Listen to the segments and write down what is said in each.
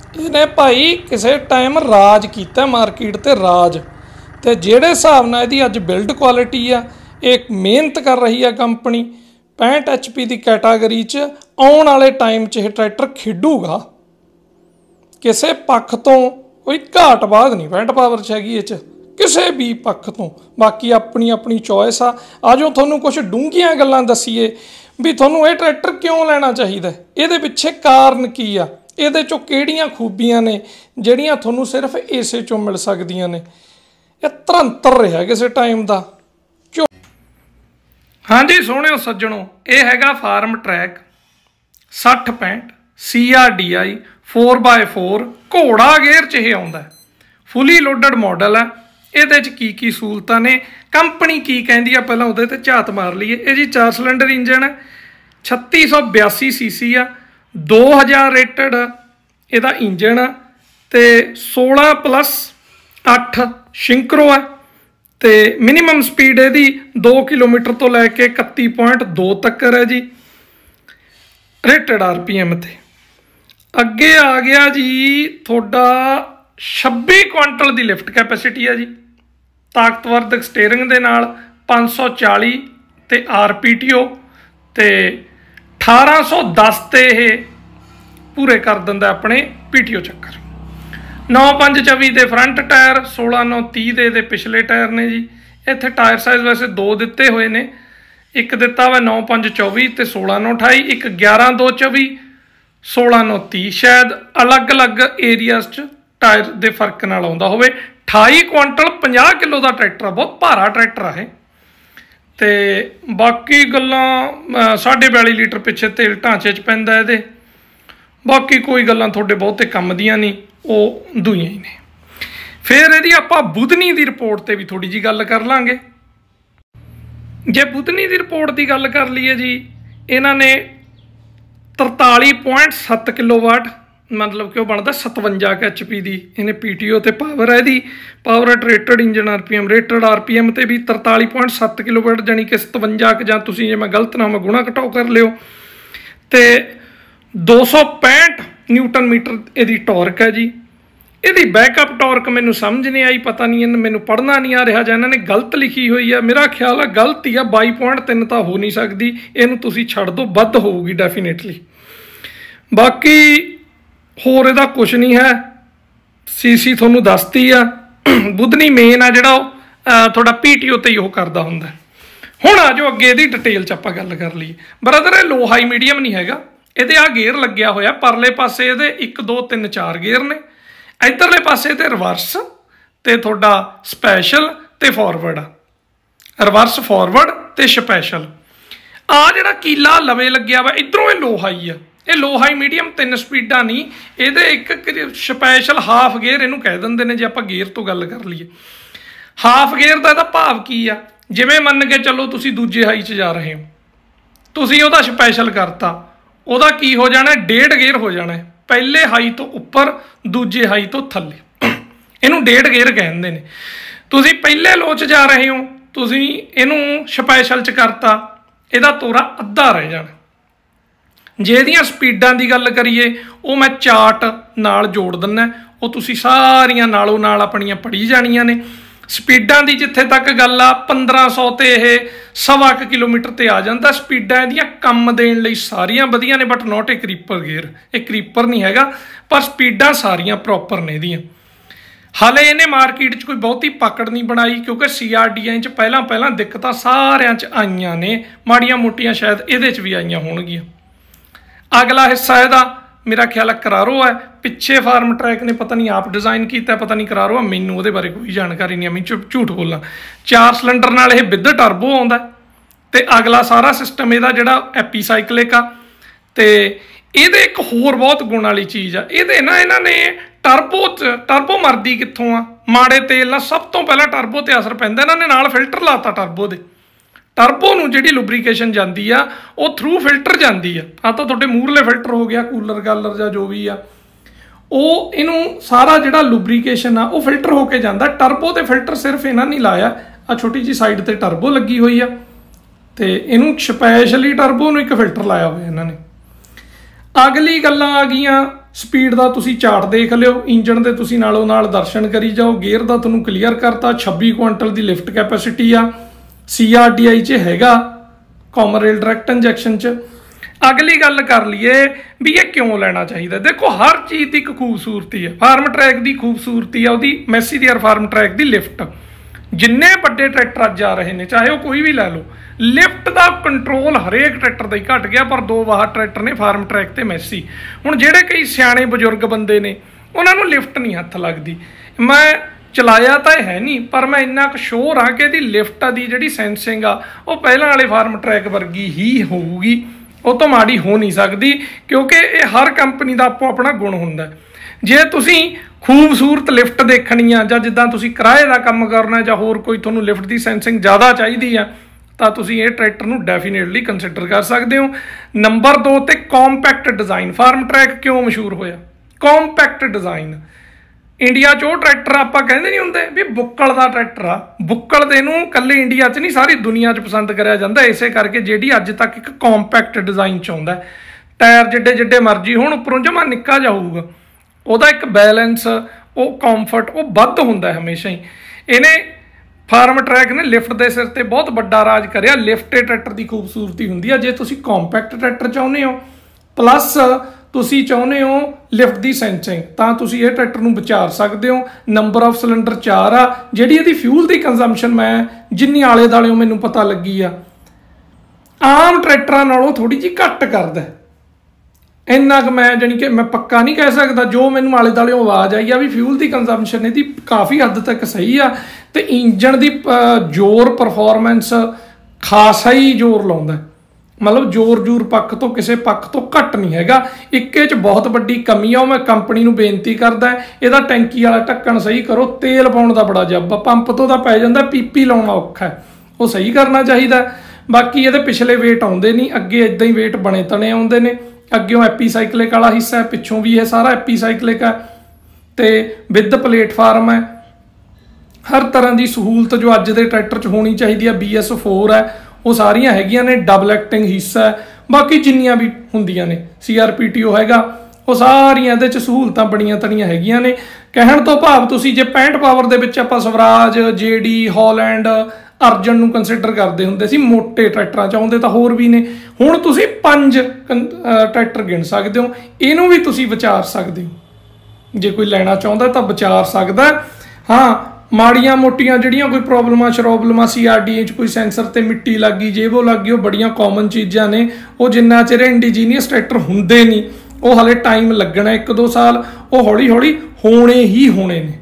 ਇਹਨੇ ਭਾਈ ਕਿਸੇ ਟਾਈਮ ਰਾਜ ਕੀਤਾ ਮਾਰਕੀਟ ਤੇ ਰਾਜ, ਤੇ ਜਿਹੜੇ ਹਿਸਾਬ ਨਾਲ ਇਹਦੀ ਅੱਜ ਬਿਲਡ ਕੁਆਲਿਟੀ ਆ, ਇਹ ਮਿਹਨਤ ਕਰ ਰਹੀ ਆ ਕੰਪਨੀ 65 HP ਦੀ ਕੈਟਾਗਰੀ 'ਚ। ਆਉਣ ਵਾਲੇ ਟਾਈਮ 'ਚ ਇਹ ਟਰੈਕਟਰ ਖੇਡੂਗਾ, ਕਿਸੇ ਪੱਖ ਤੋਂ ਕੋਈ ਘਾਟ ਬਾਤ ਨਹੀਂ 65 ਪਾਵਰ 'ਚ ਹੈਗੀ ਇਹ 'ਚ ਕਿਸੇ ਵੀ ਪੱਖ ਤੋਂ। ਬਾਕੀ ਆਪਣੀ ਆਪਣੀ ਚੋਇਸ ਆ। ਆਜੋ ਤੁਹਾਨੂੰ ਕੁਝ ਡੂੰਘੀਆਂ ਗੱਲਾਂ ਦੱਸੀਏ ਵੀ ਤੁਹਾਨੂੰ ਇਹ ਟਰੈਕਟਰ ਕਿਉਂ ਲੈਣਾ ਚਾਹੀਦਾ, ਇਹਦੇ ਪਿੱਛੇ ਕਾਰਨ ਕੀ ਆ, ਇਹਦੇ 'ਚੋਂ ਕਿਹੜੀਆਂ ਖੂਬੀਆਂ ਨੇ ਜਿਹੜੀਆਂ ਤੁਹਾਨੂੰ ਸਿਰਫ ਇਸੇ 'ਚੋਂ ਮਿਲ ਸਕਦੀਆਂ ਨੇ। ਇਹ ਧਰੰਤਰ ਰਿਹਾ ਕਿਸੇ ਟਾਈਮ ਦਾ। ਹਾਂਜੀ ਸੋਹਣਿਓ ਸੱਜਣੋ, ਇਹ ਹੈਗਾ ਫਾਰਮ ਟਰੈਕ 6065 CRDI 4x4 ਘੋੜਾ ਗੇਅਰ 'ਚ ਇਹ ਆਉਂਦਾ, ਫੁੱਲੀ ਲੋਡਡ ਮਾਡਲ ਹੈ। ਇਹਦੇ 'ਚ ਕੀ ਸਹੂਲਤਾਂ ਨੇ, ਕੰਪਨੀ ਕੀ ਕਹਿੰਦੀ ਆ, ਪਹਿਲਾਂ ਉਹਦੇ 'ਤੇ ਝਾਤ ਮਾਰ ਲਈਏ। ਇਹ ਜੀ 4 ਸਿਲੰਡਰ ਇੰਜਨ ਹੈ, 3682 cc ਆ, 2000 ਰੇਟਡ ਇਹਦਾ ਇੰਜਨ ਆ, ਤੇ 16+8 ਸ਼ਿੰਕਰੋ ਹੈ, ਤੇ ਮਿਨੀਮਮ ਸਪੀਡ ਇਹਦੀ 2 ਕਿਲੋਮੀਟਰ ਤੋਂ ਲੈ ਕੇ 31.2 ਤੱਕ ਹੈ ਜੀ ਰੇਟਡ RPM ਤੇ। ਅੱਗੇ ਆ ਗਿਆ ਜੀ ਤੁਹਾਡਾ 26 ਕੁਆਂਟਲ ਦੀ ਲਿਫਟ ਕੈਪੈਸਿਟੀ ਹੈ ਜੀ, ਤਾਕਤਵਰ ਸਟੀਅਰਿੰਗ ਦੇ ਨਾਲ 540 ਤੇ RPTO, ਤੇ 1810 ਤੇ ਇਹ ਪੂਰੇ ਕਰ ਦਿੰਦਾ ਆਪਣੇ PTO ਚੱਕਰ। 9524 ਦੇ ਫਰੰਟ ਟਾਇਰ, 16930 ਦੇ ਇਹਦੇ ਪਿਛਲੇ ਟਾਇਰ ਨੇ ਜੀ। ਇੱਥੇ ਟਾਇਰ ਸਾਈਜ਼ ਵੈਸੇ 2 ਦਿੱਤੇ ਹੋਏ ਨੇ, ਇੱਕ ਦਿੱਤਾ ਵਾ 9524 ਤੇ 16928, ਇੱਕ 11224 16930, ਸ਼ਾਇਦ ਅਲੱਗ-ਅਲੱਗ ਏਰੀਆਜ਼ 'ਚ ਟਾਇਰ ਦੇ ਫਰਕ ਨਾਲ ਆਉਂਦਾ ਹੋਵੇ। 28 ਕੁਆਂਟਲ 50 ਕਿਲੋ ਦਾ ਟਰੈਕਟਰ ਆ, ਬਹੁਤ ਭਾਰਾ ਟਰੈਕਟਰ ਆ ਇਹ। ਤੇ ਬਾਕੀ ਗੱਲਾਂ 42.5 ਲੀਟਰ ਪਿੱਛੇ ਤੇਲ ਢਾਂਚੇ 'ਚ ਪੈਂਦਾ ਇਹਦੇ। ਬਾਕੀ ਕੋਈ ਗੱਲਾਂ ਤੁਹਾਡੇ ਬਹੁਤੇ ਕੰਮ ਦੀਆਂ ਨਹੀਂ, ਉਹ ਦੂਈਆਂ ਹੀ ਨੇ। ਫਿਰ ਇਹਦੀ ਆਪਾਂ ਬੁਧਨੀ ਦੀ ਰਿਪੋਰਟ ਤੇ ਵੀ ਥੋੜੀ ਜੀ ਗੱਲ ਕਰ ਲਾਂਗੇ। ਜੇ ਬੁਧਨੀ ਦੀ ਰਿਪੋਰਟ ਦੀ ਗੱਲ ਕਰ ਲਈਏ ਜੀ, ਇਹਨਾਂ ਨੇ 43.7 ਕਿਲੋਵਾਟ, ਮਤਲਬ ਕਿ ਉਹ ਬਣਦਾ 57 HP ਦੀ ਇਹਨੇ PTO ਤੇ ਪਾਵਰ ਹੈ ਇਹਦੀ। Power at rated engine RPM, rated RPM ਤੇ ਵੀ 43.7 ਕਿਲੋਵਾਟ, ਜਾਣੀ ਕਿ 57, ਜਾਂ ਤੁਸੀਂ ਜੇ ਮੈਂ ਗਲਤ ਨਾ ਮੈਂ ਗੁਣਾ ਘਟਾਓ ਕਰ ਲਿਓ। ਤੇ 265 ਨਿਊਟਨ ਮੀਟਰ ਇਹਦੀ ਟਾਰਕ ਹੈ ਜੀ। ਇਹਦੀ ਬੈਕਅਪ ਟਾਰਕ ਮੈਨੂੰ ਸਮਝ ਨਹੀਂ ਆਈ, ਪਤਾ ਨਹੀਂ ਮੈਨੂੰ ਪੜ੍ਹਨਾ ਨਹੀਂ ਆ ਰਿਹਾ ਜਾਂ ਇਹਨਾਂ ਨੇ ਗਲਤ ਲਿਖੀ ਹੋਈ ਆ। ਮੇਰਾ ਖਿਆਲ ਆ ਗਲਤ ਹੀ ਆ, 22.3 ਤਾਂ ਹੋ ਨਹੀਂ ਸਕਦੀ, ਇਹਨੂੰ ਤੁਸੀਂ ਛੱਡ ਦਿਓ, ਵੱਧ ਹੋਊਗੀ ਡੈਫੀਨੇਟਲੀ। ਬਾਕੀ ਹੋਰ ਇਹਦਾ ਕੁਛ ਨਹੀਂ ਹੈ, CC ਤੁਹਾਨੂੰ ਦੱਸਤੀ ਆ। ਬੁਧਨੀ ਮੇਨ ਆ ਜਿਹੜਾ ਉਹ ਤੁਹਾਡਾ PTO ਤੇ ਹੀ ਉਹ ਕਰਦਾ ਹੁੰਦਾ। ਹੁਣ ਆ ਜਾਓ ਅੱਗੇ ਇਹਦੀ ਡਿਟੇਲ 'ਚ ਆਪਾਂ ਗੱਲ ਕਰ ਲਈਏ। ਬ੍ਰਦਰ ਇਹ ਲੋ ਹਾਈ ਮੀਡੀਅਮ ਨਹੀਂ ਹੈਗਾ, ਇਹਦੇ ਆ ਗੇਅਰ ਲੱਗਿਆ ਹੋਇਆ, ਪਰਲੇ ਪਾਸੇ ਇਹਦੇ 1 2 3 4 ਗੇਅਰ ਨੇ, ਇੱਧਰਲੇ ਪਾਸੇ ਤੇ ਰਿਵਰਸ ਤੇ ਤੁਹਾਡਾ ਸਪੈਸ਼ਲ ਤੇ ਫਾਰਵਰਡ ਆ, ਰਿਵਰਸ ਫਾਰਵਰਡ ਤੇ ਸਪੈਸ਼ਲ। ਆ ਜਿਹੜਾ ਕੀਲਾ ਲਵੇ ਲੱਗਿਆ ਵਾ ਇੱਧਰੋਂ ਇਹ ਲੋ ਹਾਈ ਆ, ਇਹ ਲੋ ਹਾਈ ਮੀਡੀਅਮ 3 ਸਪੀਡਾਂ ਨਹੀਂ, ਇਹਦੇ ਇੱਕ ਸਪੈਸ਼ਲ ਹਾਫ ਗੇਅਰ ਇਹਨੂੰ ਕਹਿ ਦਿੰਦੇ ਨੇ। ਜੇ ਆਪਾਂ ਗੇਅਰ ਤੋਂ ਗੱਲ ਕਰ ਲਈਏ, ਹਾਫ ਗੇਅਰ ਦਾ ਇਹਦਾ ਭਾਵ ਕੀ ਆ, ਜਿਵੇਂ ਮੰਨ ਕੇ ਚੱਲੋ ਤੁਸੀਂ ਦੂਜੇ ਹਾਈ 'ਚ ਜਾ ਰਹੇ ਹੋ, ਤੁਸੀਂ ਉਹਦਾ ਸਪੈਸ਼ਲ ਕਰਤਾ, ਉਹਦਾ ਕੀ ਹੋ ਜਾਣਾ, 1.5 ਗੇਅਰ ਹੋ ਜਾਣਾ, ਪਹਿਲੇ ਹਾਈ ਤੋਂ ਉੱਪਰ ਦੂਜੇ ਹਾਈ ਤੋਂ ਥੱਲੇ, ਇਹਨੂੰ 1.5 ਗੇਅਰ ਕਹਿੰਦੇ ਨੇ। ਤੁਸੀਂ ਪਹਿਲੇ ਲੋ 'ਚ ਜਾ ਰਹੇ ਹੋ, ਤੁਸੀਂ ਇਹਨੂੰ ਸਪੈਸ਼ਲ 'ਚ ਕਰਤਾ, ਇਹਦਾ ਤੋਰਾ ਅੱਧਾ ਰਹਿ ਜਾਣਾ। ਜੇ ਇਹਦੀਆਂ ਸਪੀਡਾਂ ਦੀ ਗੱਲ ਕਰੀਏ, ਉਹ ਮੈਂ ਚਾਰਟ ਨਾਲ ਜੋੜ ਦਿੰਦਾ, ਉਹ ਤੁਸੀਂ ਸਾਰੀਆਂ ਨਾਲੋਂ ਨਾਲ ਆਪਣੀਆਂ ਪੜ੍ਹੀ ਜਾਣੀਆਂ ਨੇ। ਸਪੀਡਾਂ ਦੀ ਜਿੱਥੇ ਤੱਕ ਗੱਲ ਆ, 1500 ਤੇ ਇਹ 1.25 ਕਿਲੋਮੀਟਰ ਤੇ ਆ ਜਾਂਦਾ। ਸਪੀਡਾਂ ਇਹਦੀਆਂ ਕੰਮ ਦੇਣ ਲਈ ਸਾਰੀਆਂ ਵਧੀਆ ਨੇ, ਬਟ ਨੋਟ ਇਹ ਕਰੀਪਰ ਗੇਅਰ, ਇਹ ਕਰੀਪਰ ਨਹੀਂ ਹੈਗਾ, ਪਰ ਸਪੀਡਾਂ ਸਾਰੀਆਂ ਪ੍ਰੋਪਰ ਨੇ ਇਹਦੀਆਂ। ਹਾਲੇ ਇਹਨੇ ਮਾਰਕੀਟ 'ਚ ਕੋਈ ਬਹੁਤੀ ਪਕੜ ਨਹੀਂ ਬਣਾਈ, ਕਿਉਂਕਿ CRDI 'ਚ ਪਹਿਲਾਂ ਦਿੱਕਤਾਂ ਸਾਰਿਆਂ 'ਚ ਆਈਆਂ ਨੇ, ਮਾੜੀਆਂ ਮੋਟੀਆਂ ਸ਼ਾਇਦ ਇਹਦੇ 'ਚ ਵੀ ਆਈਆਂ ਹੋਣਗੀਆਂ। ਅਗਲਾ ਹਿੱਸਾ ਇਹਦਾ ਮੇਰਾ ਖਿਆਲ ਹੈ ਕਰਾਰੋ ਹੈ, ਪਿੱਛੇ ਫਾਰਮ ਟਰੈਕ ਨੇ ਪਤਾ ਨਹੀਂ ਆਪ ਡਿਜ਼ਾਈਨ ਕੀਤਾ, ਪਤਾ ਨਹੀਂ ਕਰਾਰੋ ਆ, ਮੈਨੂੰ ਉਹਦੇ ਬਾਰੇ ਕੋਈ ਜਾਣਕਾਰੀ ਨਹੀਂ, ਮੈਂ ਝੂਠ ਬੋਲਾਂ। 4 ਸਿਲੰਡਰ ਨਾਲ ਇਹ ਵਿਦ ਟਰਬੋ ਆਉਂਦਾ, ਤੇ ਅਗਲਾ ਸਾਰਾ ਸਿਸਟਮ ਇਹਦਾ ਜਿਹੜਾ ਐਪੀਸਾਈਕਲਿਕ ਆ। ਤੇ ਇਹਦੇ ਇੱਕ ਹੋਰ ਬਹੁਤ ਗੁਣ ਵਾਲੀ ਚੀਜ਼ ਆ, ਇਹਦੇ ਨਾ ਇਹਨਾਂ ਨੇ ਟਰਬੋ ਮਰਦੀ ਕਿੱਥੋਂ ਆ, ਮਾੜੇ ਤੇਲ ਨਾਲ ਸਭ ਤੋਂ ਪਹਿਲਾਂ ਟਰਬੋ ਤੇ ਅਸਰ ਪੈਂਦਾ। ਇਹਨਾਂ ਨੇ ਨਾਲ ਫਿਲਟਰ ਲਾਤਾ ਟਰਬੋ ਦੇ, ਟਰਬੋ ਨੂੰ ਜਿਹੜੀ ਲੁਬਰੀਕੇਸ਼ਨ ਜਾਂਦੀ ਆ ਉਹ ਥਰੂ ਫਿਲਟਰ ਜਾਂਦੀ ਆ। ਤਾਂ ਤੁਹਾਡੇ ਮੂਹਰਲੇ ਫਿਲਟਰ ਹੋ ਗਿਆ, ਕੂਲਰ ਗਾਲਰ ਜਾਂ ਜੋ ਵੀ ਆ, ਉਹ ਇਹਨੂੰ ਸਾਰਾ ਜਿਹੜਾ ਲੁਬਰੀਕੇਸ਼ਨ ਆ ਉਹ ਫਿਲਟਰ ਹੋ ਕੇ ਜਾਂਦਾ। ਟਰਬੋ ਤੇ ਫਿਲਟਰ ਸਿਰਫ ਇਹਨਾਂ ਨੇ ਲਾਇਆ, ਆ ਛੋਟੀ ਜਿਹੀ ਸਾਈਡ ਤੇ ਟਰਬੋ ਲੱਗੀ ਹੋਈ ਆ, ਤੇ ਇਹਨੂੰ ਸਪੈਸ਼ਲੀ ਟਰਬੋ ਨੂੰ ਇੱਕ ਫਿਲਟਰ ਲਾਇਆ ਹੋਇਆ ਇਹਨਾਂ ਨੇ। ਅਗਲੀ ਗੱਲਾਂ ਆ ਗਈਆਂ स्पीड का तुसी चार्ट देख लियो, इंजन के तुसी नालों नाल दर्शन करी जाओ। गेयर का तुहानूं क्लीयर करता, 26 क्विंटल की लिफ्ट कैपेसिटी आ, CRDI च हैगा, कॉमन रेल डायरैक्ट इंजैक्शन च। अगली गल कर लीए भी ये क्यों लेना चाहिए। देखो हर चीज़ की एक खूबसूरती है। फार्म ट्रैक की खूबसूरती है उसकी मैसी दी फार्म ट्रैक की लिफ्ट। जिन्ने बड़े ट्रैक्टर अज आ रहे हैं, चाहे वह कोई भी लै लो, लिफ्ट का कंट्रोल हरेक ट्रैक्टर का ही घट गया, पर 2 वाह ट्रैक्टर ने फार्म ट्रैक ते मैसी। हुण जिहड़े कई सियाणे बजुर्ग बंदे ने उन्होंने लिफ्ट नहीं हत्थ लगती। मैं चलाया तो है नहीं, पर मैं इन्ना क श्योर हाँ कि इहदी लिफ्ट की जिहड़ी सेंसिंग आ वो पहलां वाले फार्म ट्रैक वर्गी ही होऊगी, वो तो माड़ी हो नहीं सकती, क्योंकि ये हर कंपनी का आपो अपना गुण हुंदा है। जे तुसी खूबसूरत लिफ्ट देखनी आ, जां जिद्दां तुसी किराए का काम करना, जां होर कोई तुहानूं लिफ्ट की सेंसिंग ज़्यादा चाहिदी आ, तो तुसी ये ट्रैक्टर नूं डेफिनेटली कंसिडर कर सकते हो। नंबर 2 ते कॉम्पैक्ट डिज़ाइन। फार्म ट्रैक क्यों मशहूर होया? Compact design. इंडिया च ट्रैक्टर आपां कहंदे नहीं हुंदे भी बुक्कल दा ट्रैक्टर आ, बुक्कल दे नूं कल्ले इंडिया च नहीं सारी दुनिया च पसंद करिया जांदा, इसे करके जिहड़ी अज तक एक कॉम्पैक्ट डिज़ाइन च आउंदा। टायर जिड्डे जिड्डे मर्जी होण, उपरों जमा निक्का जिहा होऊगा, ਉਹਦਾ एक बैलेंस वो कंफर्ट वो ਵੱਧ ਹੁੰਦਾ हमेशा ही। ਇਹਨੇ फार्म ट्रैक ने लिफ्ट के सिर ते बहुत बड़ा राज करिया। लिफ्ट ट्रैक्टर की खूबसूरती हुंदी है। जे तुसी कॉम्पैक्ट ट्रैक्टर चाहुंदे हो प्लस तुसी चाहुंदे हो लिफ्ट की सेंसिंग, तां तुसी ये ट्रैक्टर नूं विचार सकते हो। नंबर ऑफ सिलेंडर 4 आ, जिहड़ी इहदी फ्यूल की कंजम्पशन मैं जिन्नी आले दाले मैनूं पता लगी आ, आम ट्रैक्टरां नालों थोड़ी जी घट करदा है। इन्ना क मैं जानी कि मैं पक्का नहीं कह सकता, जो मैनूं आले दाले आवाज़ आई आ भी फ्यूल की कंजम्पशन इहदी काफ़ी हद तक सही आ, ते इंजन की जोर परफॉर्मेंस खासा ही जोर लाउंदा है। मतलब जोर जूर पक्ष तो किसी पक्ष तो घट नहीं हैगा। इक्के च बहुत वड्डी कमी आ, मैं कंपनी नूं बेनती करदा इहदा टैंकी वाला ढक्कन सही करो। तेल पाउण दा बड़ा जब पंप तो पै जांदा, पीपी लाउणा औखा है, वो सही करना चाहिए। बाकी इहदे पिछले वेट आउंदे नहीं, अगे इदां ही वेट बने तने आउंदे ने। अग्गों एपीसाइकलिक वाला हिस्सा है, पिछों भी ये सारा एपीसाइकलिक है, तो विद प्लेटफार्म है। हर तरह की सहूलत जो अज के ट्रैक्टर च होनी चाहिए है। BS4 है, वो सारियां हैगियां ने। डबल एक्टिंग हिस्सा है, बाकी जिन्नियां भी हुंदियां ने, CRPTO हैगा, वो सारियां इहदे च सहूलतां बड़ियां तड़ियां हैगियां ने। कहण तो भाव तुसीं जे 65 पावर दे विच आपां स्वराज, JD, हॉलैंड, अर्जन नूं कंसिडर करते हुंदे सी मोटे ट्रैक्टरां च, आउंदे तां होर भी ने। हुण तुसीं 5 ट्रैक्टर गिण सकते हो, इहनूं भी तुसीं विचार सकते हो। जे कोई लैना चाहुंदा तां विचार सकदा। हाँ, माड़ियां मोटियां जिहड़ियां कोई प्रॉब्लमां शरॉबलमां CRDI च कोई सेंसर ते मिट्टी लग गई, जे वो लग गई, वो बड़ियां कॉमन चीज़ां ने। वो जिन्ना चिर इंडिजीनियस ट्रैक्टर हुंदे नहीं, वो हले टाइम लगना 1-2 साल, वो हौली हौली होने ही होने ने।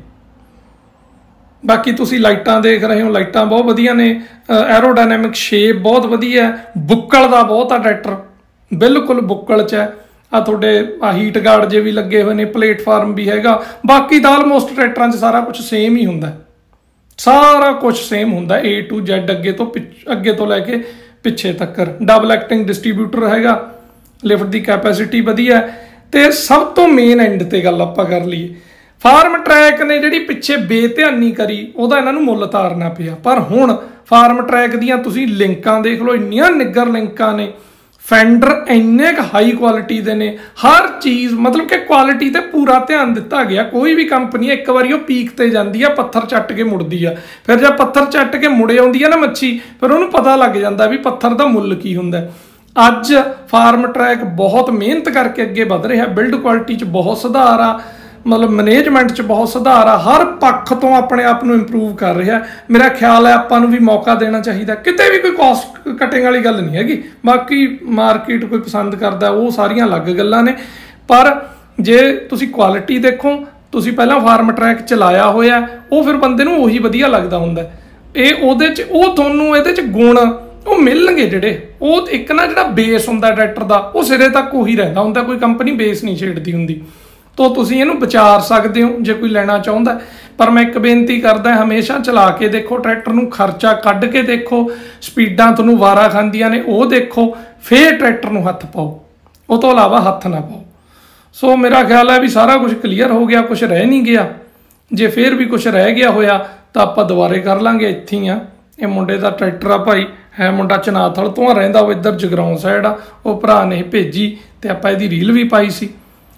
बाकी तुसी लाइटां देख रहे हो, लाइटां बहुत वधिया ने, एरोडायनैमिक शेप बहुत वधिया है। बुक्कल दा बहुत आ ट्रैक्टर, बिल्कुल बुक्कल च है। आ तुहाडे हीट गार्ड जे भी लगे हुए ने, प्लेटफार्म भी हैगा। बाकी तो आलमोस्ट ट्रैक्टरां च सारा कुछ सेम ही हुंदा, सारा कुछ सेम हुंदा, A to Z अगे तो लैके पिछे तक। डबल एक्टिंग डिस्ट्रीब्यूटर हैगा, लिफ्ट की कैपेसिटी वधिया है। तो सब तो मेन एंड ते गल आपां कर लईए, फार्म ट्रैक ने जिहड़ी पिछे बेध्यानी करी, उहदा इन्हां नूं मुੱਲ तारना पिया। पर हुण फार्म ट्रैक दीयां तुसीं लिंकां देख लो, इन्नियां निग्गर लिंकां ने। फेंडर इन्ने हाई क्वालिटी दे ने, हर चीज़ मतलब कि क्वालिटी ते पूरा ध्यान दिता गया। कोई भी कंपनी एक बारी वो पीक ते जाती है, पत्थर चट के मुड़दी है, फिर जब पत्थर चट के मुड़े आउंदी है ना मच्छी, फिर उन्होंने पता लग जाता भी पत्थर का मुੱਲ की हुंदा। अज फार्म ट्रैक बहुत मेहनत करके अगे वध रहा, बिल्ड क्वालिटी च बहुत सुधार आ, मतलब मैनेजमेंट च बहुत सुधार आ, हर पक्ष तो अपने आप को इंप्रूव कर रहा है। मेरा ख्याल है आपां नूं भी मौका देना चाहिए। किते भी कोई कॉस्ट कटिंग वाली गल नहीं हैगी। बाकी मार्केट कोई पसंद करता, वो सारियां अलग गल्लां ने। पर जे तुसीं क्वालिटी देखो, तुसीं पहलां फार्म ट्रैक चलाया होया, वो फिर बंदे नूं उही वधिया लगदा हुंदा। ਇਹ ਉਹਦੇ ਚ ਉਹ ਤੁਹਾਨੂੰ ਇਹਦੇ ਚ ਗੁਣ ਉਹ ਮਿਲਣਗੇ ਜਿਹੜੇ ਉਹ ਇੱਕ ਨਾ ਜਿਹੜਾ ਬੇਸ ਹੁੰਦਾ ਟਰੈਕਟਰ ਦਾ ਉਹ ਸਿਰੇ ਤੱਕ ਉਹੀ ਰਹਿੰਦਾ ਹੁੰਦਾ, ਕੋਈ ਕੰਪਨੀ ਬੇਸ ਨਹੀਂ ਛੇੜਦੀ ਹੁੰਦੀ। तो ਤੁਸੀਂ ਇਹਨੂੰ ਵਿਚਾਰ ਸਕਦੇ ਹੋ ਜੇ ਕੋਈ ਲੈਣਾ ਚਾਹੁੰਦਾ। पर मैं एक बेनती करदा हमेशा चला के देखो ट्रैक्टर नूं, खर्चा कढ़ के देखो, स्पीडां तुहानूं वारा खांदियां ने वो देखो, फिर ट्रैक्टर नूं हत्थ पाओ, उस तो इलावा हत्थ ना पाओ। सो मेरा ख्याल है भी सारा कुछ क्लीयर हो गया, कुछ रह नहीं गया। जे फिर भी कुछ रह गया होया तो आप दोबारे कर लांगे। इत्थे ही आ, ये मुंडे दा ट्रैक्टर आ भाई, है मुंडा चनाथल तो रहिंदा, वो इधर जगराउं साइड आ, वो भरा ने भेजी ते आपां इहदी रील भी पाई सी।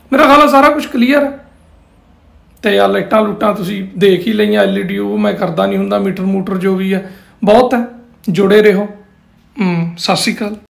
मेरा ख्याल है सारा कुछ क्लीयर है। तो यार लाइटां लूटां तुसीं देख ही लईआं, LED वो मैं करदा नहीं हुंदा, मीटर मूटर जो भी है बहुत है। जुड़े रहो। सत श्री अकाल।